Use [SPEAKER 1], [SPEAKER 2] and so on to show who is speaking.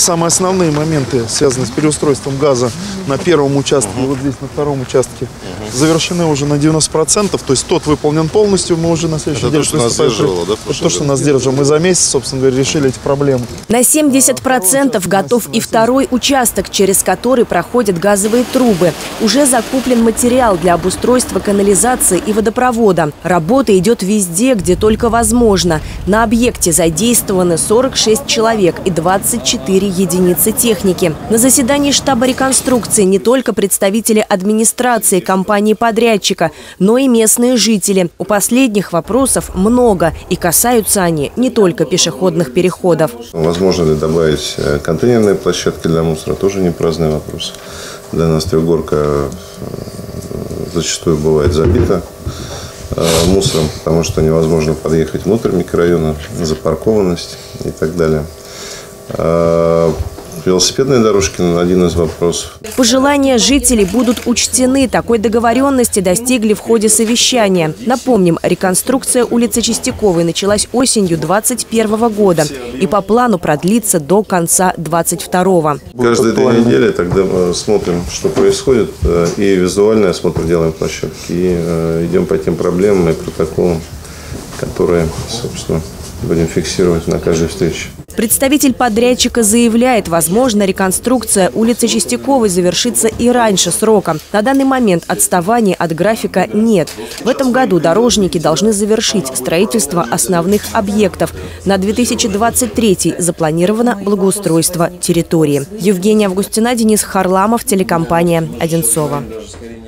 [SPEAKER 1] самые основные моменты, связанные с переустройством газа на первом участке и вот здесь на втором участке, завершены уже на 90%. То есть тот выполнен полностью, мы уже на следующий день приступаем. Это то, что нас держит. Мы за месяц, собственно говоря, решили эти проблемы.
[SPEAKER 2] На 70% готов и второй участок, через который проходят газовые трубы. Уже закуплен материал для обустройства канализации и водопровода. Работа идет везде, где только возможно. На объекте задействованы 46 человек и 24 единицы техники. На заседании штаба реконструкции не только представители администрации компании-подрядчика, но и местные жители. У последних вопросов много, и касаются они не только пешеходных переходов.
[SPEAKER 3] Возможно ли добавить контейнерные площадки для мусора, тоже не праздный вопрос. Для нас Трехгорка зачастую бывает забита мусором, потому что невозможно подъехать внутрь микрорайона, запаркованность и так далее. Велосипедные дорожки – один из вопросов.
[SPEAKER 2] Пожелания жителей будут учтены. Такой договоренности достигли в ходе совещания. Напомним, реконструкция улицы Чистяковой началась осенью 2021 года и по плану продлится до конца 2022.
[SPEAKER 3] Каждые 2 недели тогда мы смотрим, что происходит, и визуальный осмотр делаем площадки, и идем по тем проблемам и протоколам, которые, собственно, будем фиксировать на каждой встрече.
[SPEAKER 2] Представитель подрядчика заявляет, возможно, реконструкция улицы Чистяковой завершится и раньше срока. На данный момент отставания от графика нет. В этом году дорожники должны завершить строительство основных объектов. На 2023 запланировано благоустройство территории. Евгения Августина, Денис Харламов, телекомпания «Одинцово».